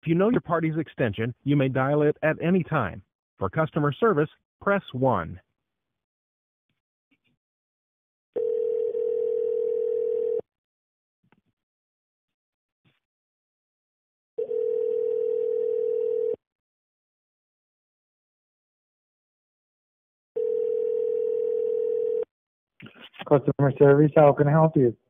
If you know your party's extension, you may dial it at any time. For customer service, press 1. Customer service, how can I help you?